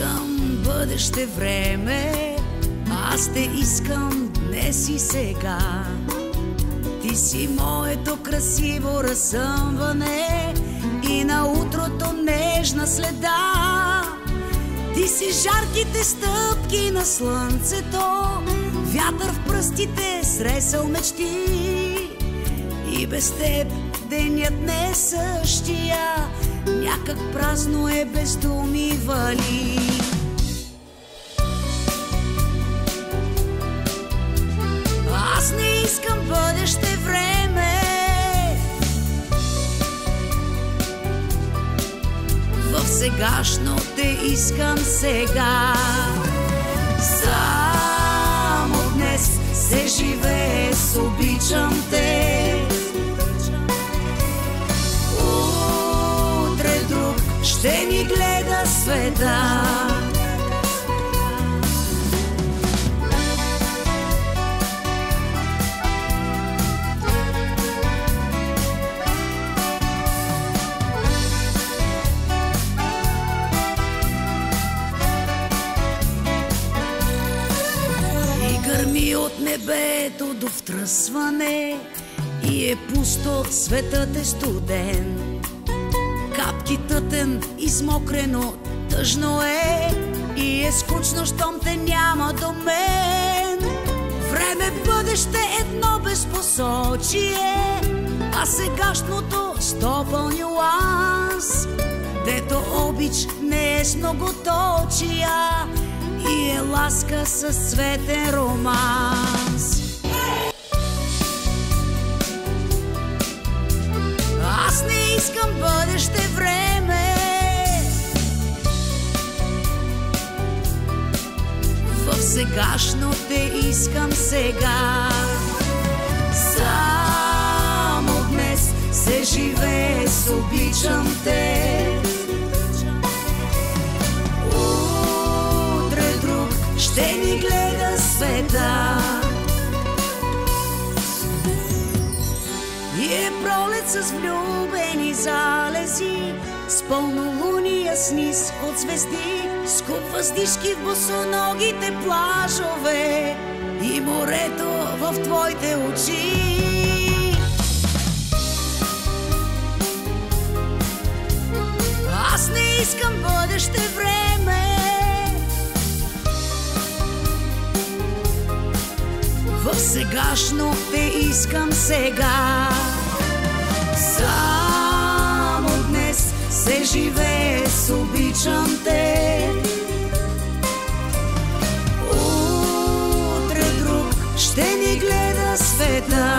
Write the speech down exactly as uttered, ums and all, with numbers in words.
искам бъдеще време, аз те искам днес и сега. Ти си моето красиво разсъмване и на утрото нежна следа. Ти си жарките стъпки на слънцето, вятър в пръстите сресал мечти. И без теб денят не е същия, някак празно е без думи вали. Аз не искам бъдеще време, в сегашно те искам сега. Само днес се живее с обичам те, утре друг ще ни гледа света. Гърми от небето до втръсване и е пусто, светът е студен. Капки тътен, измокрено, тъжно е и е скучно, щом те няма до мен. Време бъдеще едно безпосочие, а сегашното сто нюанс. Дето обич не е с многоточия и е ласка със цветен романс. Аз не искам бъдеще време, в сегашно те искам сега. Само днес се живее с обичам те, ще ни гледа света. И е пролет с влюбени залези, с пълнолуния с низ от звезди, скуп въздишки в босоногите плажове и морето в твоите очи. Аз не искам бъдеще време, в сегашно те искам сега. Само днес се живее с обичам те, утре друг ще ни гледа света.